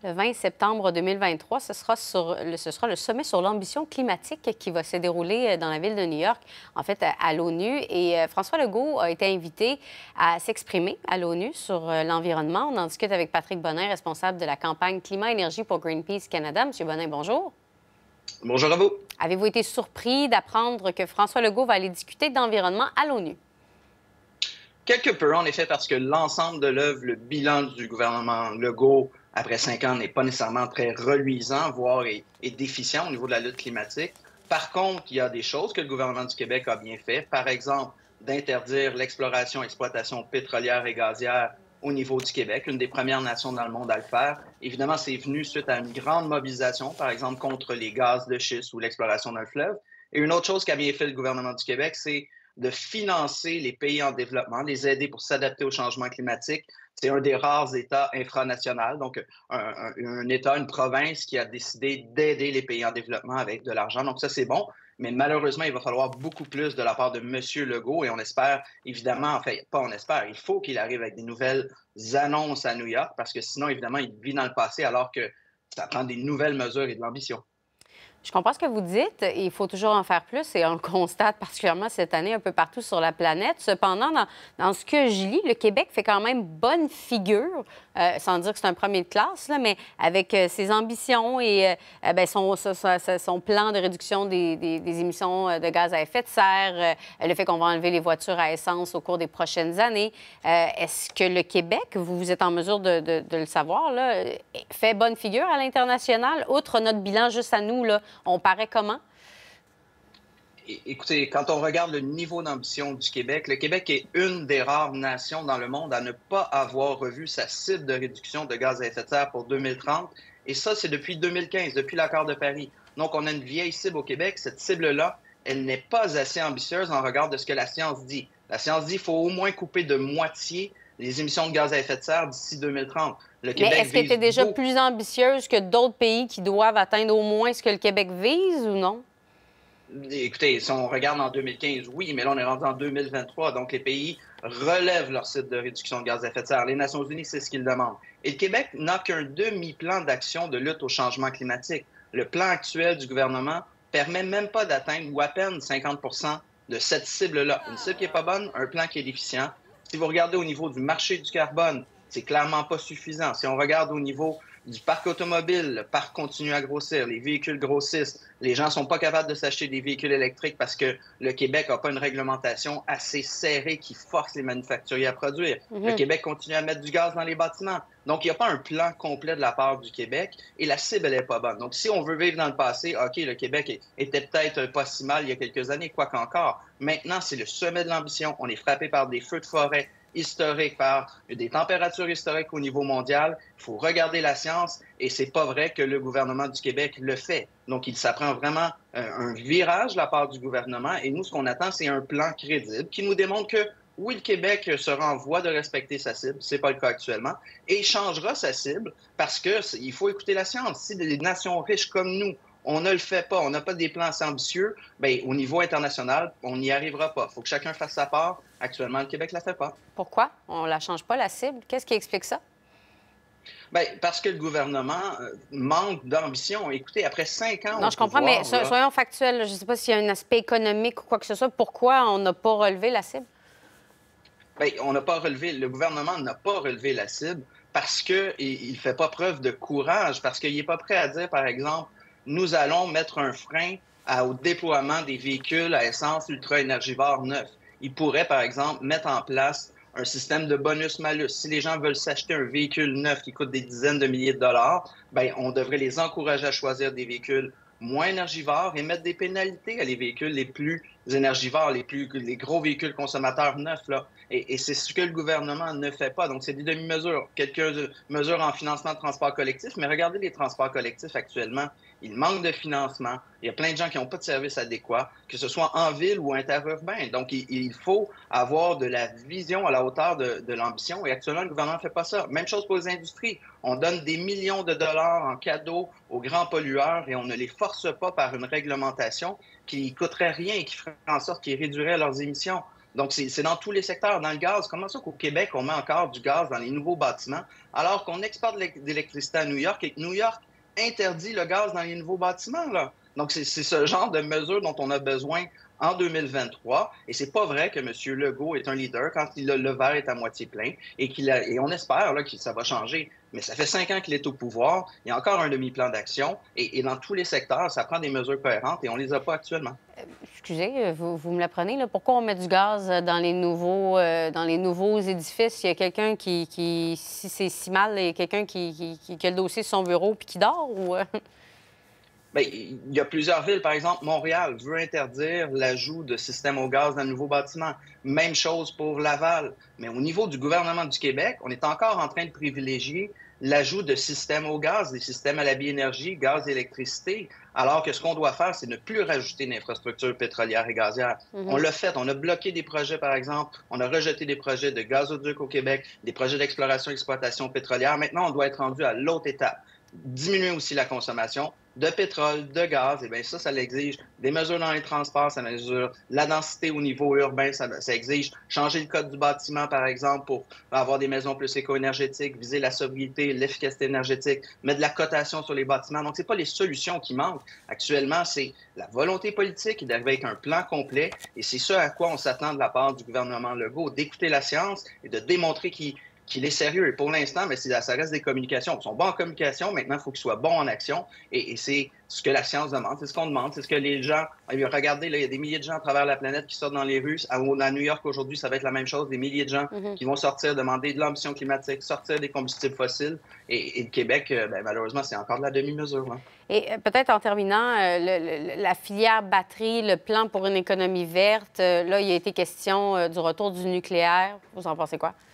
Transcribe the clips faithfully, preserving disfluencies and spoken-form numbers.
Le vingt septembre deux mille vingt-trois, ce sera, sur le, ce sera le sommet sur l'ambition climatique qui va se dérouler dans la ville de New York, en fait, à l'ONU. Et François Legault a été invité à s'exprimer à l'ONU sur l'environnement. On en discute avec Patrick Bonnin, responsable de la campagne Climat-Énergie pour Greenpeace Canada. Monsieur Bonnin, bonjour. Bonjour à vous. Avez-vous été surpris d'apprendre que François Legault va aller discuter d'environnement à l'ONU? Quelque peu, en effet, parce que l'ensemble de l'œuvre, le bilan du gouvernement Legault après cinq ans n'est pas nécessairement très reluisant, voire est, est déficient au niveau de la lutte climatique. Par contre, il y a des choses que le gouvernement du Québec a bien fait. Par exemple, d'interdire l'exploration et exploitation pétrolière et gazière au niveau du Québec, une des premières nations dans le monde à le faire. Évidemment, c'est venu suite à une grande mobilisation, par exemple, contre les gaz de schiste ou l'exploration d'un fleuve. Et une autre chose qu'a bien fait le gouvernement du Québec, c'est de financer les pays en développement, les aider pour s'adapter au changement climatique. C'est un des rares États infranationaux, donc un, un, un État, une province qui a décidé d'aider les pays en développement avec de l'argent. Donc ça, c'est bon, mais malheureusement, il va falloir beaucoup plus de la part de M. Legault et on espère, évidemment, enfin, pas on espère, il faut qu'il arrive avec des nouvelles annonces à New York parce que sinon, évidemment, il vit dans le passé alors que ça prend des nouvelles mesures et de l'ambition. Je comprends ce que vous dites. Il faut toujours en faire plus et on le constate particulièrement cette année un peu partout sur la planète. Cependant, dans, dans ce que je lis, le Québec fait quand même bonne figure, euh, sans dire que c'est un premier de classe, là, mais avec euh, ses ambitions et euh, bien, son, son, son plan de réduction des, des, des émissions de gaz à effet de serre, euh, le fait qu'on va enlever les voitures à essence au cours des prochaines années. Euh, Est-ce que le Québec, vous, vous êtes en mesure de, de, de le savoir, là, fait bonne figure à l'international, outre notre bilan juste à nous, là? On paraît comment? Écoutez, quand on regarde le niveau d'ambition du Québec, le Québec est une des rares nations dans le monde à ne pas avoir revu sa cible de réduction de gaz à effet de serre pour deux mille trente. Et ça, c'est depuis deux mille quinze, depuis l'accord de Paris. Donc, on a une vieille cible au Québec. Cette cible-là, elle n'est pas assez ambitieuse en regard de ce que la science dit. La science dit qu'il faut au moins couper de moitié les émissions de gaz à effet de serre d'ici deux mille trente. Le Québec Mais est-ce qu'elle était déjà beaucoup... plus ambitieuse que d'autres pays qui doivent atteindre au moins ce que le Québec vise ou non? Écoutez, si on regarde en deux mille quinze, oui, mais là, on est rendu en deux mille vingt-trois. Donc, les pays relèvent leur cible de réduction de gaz à effet de serre. Les Nations unies, c'est ce qu'ils demandent. Et le Québec n'a qu'un demi-plan d'action de lutte au changement climatique. Le plan actuel du gouvernement permet même pas d'atteindre ou à peine cinquante pour cent de cette cible-là. Une cible qui n'est pas bonne, un plan qui est déficient. Si vous regardez au niveau du marché du carbone, c'est clairement pas suffisant. Si on regarde au niveau du parc automobile, le parc continue à grossir, les véhicules grossissent, les gens sont pas capables de s'acheter des véhicules électriques parce que le Québec n'a pas une réglementation assez serrée qui force les manufacturiers à produire. Mm-hmm. Le Québec continue à mettre du gaz dans les bâtiments. Donc, il n'y a pas un plan complet de la part du Québec et la cible, elle n'est pas bonne. Donc, si on veut vivre dans le passé, OK, le Québec était peut-être pas si mal il y a quelques années, quoi qu'encore. Maintenant, c'est le sommet de l'ambition. On est frappé par des feux de forêt historique, par des températures historiques au niveau mondial. Il faut regarder la science et c'est pas vrai que le gouvernement du Québec le fait. Donc, il s'apprend vraiment un, un virage de la part du gouvernement et nous, ce qu'on attend, c'est un plan crédible qui nous démontre que oui, le Québec sera en voie de respecter sa cible, c'est pas le cas actuellement, et changera sa cible parce qu'il faut écouter la science. Si des nations riches comme nous, on ne le fait pas, on n'a pas des plans assez ambitieux, bien, au niveau international, on n'y arrivera pas. Il faut que chacun fasse sa part. Actuellement, le Québec ne la fait pas. Pourquoi? On ne la change pas, la cible? Qu'est-ce qui explique ça? Bien, parce que le gouvernement manque d'ambition. Écoutez, après cinq ans... Non, je comprends, pouvoir, mais so, là... soyons factuels. Là. Je ne sais pas s'il y a un aspect économique ou quoi que ce soit. Pourquoi on n'a pas relevé la cible? Bien, on n'a pas relevé... Le gouvernement n'a pas relevé la cible parce qu'il ne fait pas preuve de courage, parce qu'il n'est pas prêt à dire, par exemple, nous allons mettre un frein à, au déploiement des véhicules à essence ultra-énergivores neufs. Il pourrait, par exemple, mettre en place un système de bonus-malus. Si les gens veulent s'acheter un véhicule neuf qui coûte des dizaines de milliers de dollars, bien, on devrait les encourager à choisir des véhicules moins énergivores et mettre des pénalités à les véhicules les plus énergivores, les, plus, les gros véhicules consommateurs neufs. Là. Et, et c'est ce que le gouvernement ne fait pas. Donc, c'est des demi-mesures. Quelques mesures en financement de transport collectif, mais regardez les transports collectifs actuellement. Il manque de financement. Il y a plein de gens qui n'ont pas de services adéquats, que ce soit en ville ou interurbain. Donc, il, il faut avoir de la vision à la hauteur de, de l'ambition. Et actuellement, le gouvernement ne fait pas ça. Même chose pour les industries. On donne des millions de dollars en cadeaux aux grands pollueurs et on ne les force pas par une réglementation qui ne coûterait rien et qui ferait en sorte qu'ils réduiraient leurs émissions. Donc, c'est dans tous les secteurs. Dans le gaz, comment ça qu'au Québec, on met encore du gaz dans les nouveaux bâtiments, alors qu'on exporte de l'électricité à New York et que New York interdit le gaz dans les nouveaux bâtiments, là? Donc, c'est ce genre de mesures dont on a besoin en deux mille vingt-trois. Et c'est pas vrai que M. Legault est un leader quand il a, le verre est à moitié plein et, qu'il a, et on espère là, que ça va changer. Mais ça fait cinq ans qu'il est au pouvoir. Il y a encore un demi-plan d'action. Et, et dans tous les secteurs, ça prend des mesures cohérentes et on les a pas actuellement. Euh, excusez, vous, vous me l'apprenez, là. Pourquoi on met du gaz dans les nouveaux, euh, dans les nouveaux édifices? Il y a quelqu'un qui, qui, si c'est si mal, il y a quelqu'un qui, qui, qui, qui a le dossier sur son bureau puis qui dort? Ou... Bien, il y a plusieurs villes, par exemple, Montréal veut interdire l'ajout de systèmes au gaz dans le nouveau bâtiment. Même chose pour Laval. Mais au niveau du gouvernement du Québec, on est encore en train de privilégier l'ajout de systèmes au gaz, des systèmes à la biénergie, gaz et électricité, alors que ce qu'on doit faire, c'est ne plus rajouter d'infrastructures pétrolières et gazières. Mm-hmm. On l'a fait, on a bloqué des projets, par exemple, on a rejeté des projets de gazoduc au Québec, des projets d'exploration et exploitation pétrolière. Maintenant, on doit être rendu à l'autre étape. Diminuer aussi la consommation de pétrole, de gaz, et bien ça, ça l'exige. Des mesures dans les transports, ça mesure la densité au niveau urbain, ça, ça exige changer le code du bâtiment, par exemple, pour avoir des maisons plus éco-énergétiques, viser la sobriété, l'efficacité énergétique, mettre de la cotation sur les bâtiments. Donc, c'est pas les solutions qui manquent. Actuellement, c'est la volonté politique et d'arriver avec un plan complet, et c'est ce à quoi on s'attend de la part du gouvernement Legault, d'écouter la science et de démontrer qu'il qu'il est sérieux. Et pour l'instant, mais ça reste des communications. Ils sont bons en communication, maintenant, il faut qu'ils soient bons en action. Et, et c'est ce que la science demande, c'est ce qu'on demande, c'est ce que les gens... Regardez, là, il y a des milliers de gens à travers la planète qui sortent dans les rues. À, à New York, aujourd'hui, ça va être la même chose. Des milliers de gens mm-hmm. qui vont sortir, demander de l'ambition climatique, sortir des combustibles fossiles. Et, et le Québec, ben, malheureusement, c'est encore de la demi-mesure. Hein. Et euh, peut-être en terminant, euh, le, le, la filière batterie, le plan pour une économie verte, euh, là, il y a été question euh, du retour du nucléaire. Vous en pensez quoi?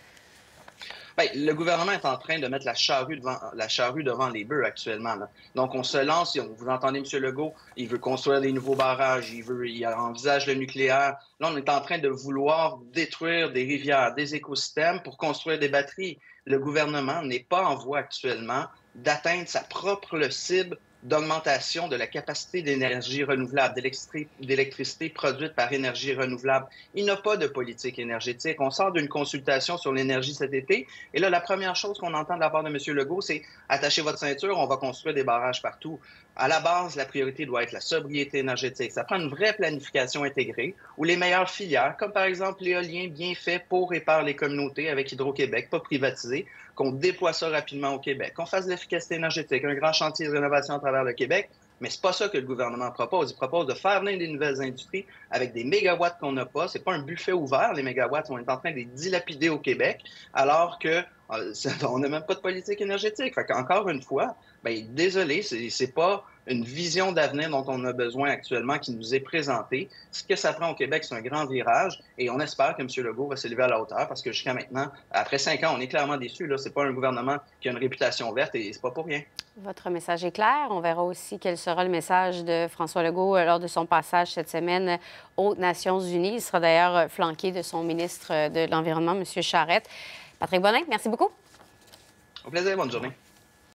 Bien, le gouvernement est en train de mettre la charrue devant, la charrue devant les bœufs actuellement. Là. Donc, on se lance, on, vous entendez M. Legault, il veut construire des nouveaux barrages, il, veut, il envisage le nucléaire. Là, on est en train de vouloir détruire des rivières, des écosystèmes pour construire des batteries. Le gouvernement n'est pas en voie actuellement d'atteindre sa propre cible d'augmentation de la capacité d'énergie renouvelable, d'électricité produite par énergie renouvelable. Il n'a pas de politique énergétique. On sort d'une consultation sur l'énergie cet été, et là, la première chose qu'on entend de la part de M. Legault, c'est « attachez votre ceinture, on va construire des barrages partout ». À la base, la priorité doit être la sobriété énergétique. Ça prend une vraie planification intégrée où les meilleures filières, comme par exemple l'éolien bien fait pour et par les communautés avec Hydro-Québec, pas privatisé, qu'on déploie ça rapidement au Québec, qu'on fasse de l'efficacité énergétique, un grand chantier de rénovation à travers le Québec. Mais c'est pas ça que le gouvernement propose. Il propose de faire venir des nouvelles industries avec des mégawatts qu'on n'a pas. C'est pas un buffet ouvert, les mégawatts. On est en train de les dilapider au Québec, alors que euh, on n'a même pas de politique énergétique. Fait qu'encore une fois, bien, désolé, c'est pas une vision d'avenir dont on a besoin actuellement qui nous est présentée. Ce que ça prend au Québec, c'est un grand virage et on espère que M. Legault va s'élever à la hauteur parce que jusqu'à maintenant, après cinq ans, on est clairement déçus. Là, c'est pas un gouvernement qui a une réputation verte et c'est pas pour rien. Votre message est clair. On verra aussi quel sera le message de François Legault lors de son passage cette semaine aux Nations unies. Il sera d'ailleurs flanqué de son ministre de l'Environnement, M. Charette. Patrick Bonnin, merci beaucoup. Au plaisir, bonne journée.